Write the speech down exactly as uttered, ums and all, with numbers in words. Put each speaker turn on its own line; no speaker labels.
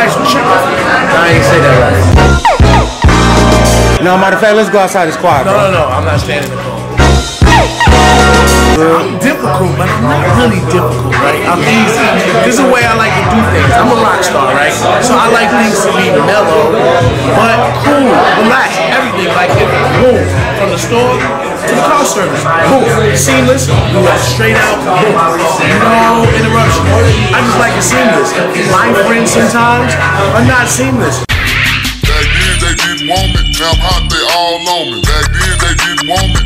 guys were tripping.
I ain't say that right. No, matter of fact, let's go outside the squad,
No,
bro.
no, no, I'm not standing in the cold. I'm difficult, but I'm not really difficult, right? I'm easy. This is the way I like to do things. I'm a rock star, right? So I like things to be mellow, but cool, relax, everything. Like it, boom, from the store to the car service, boom, seamless, straight out, boom, no interruption. I just like it seamless. My friends sometimes are not seamless.
Back then they didn't want me, now I'm hot, they all on me. Back then they didn't want me.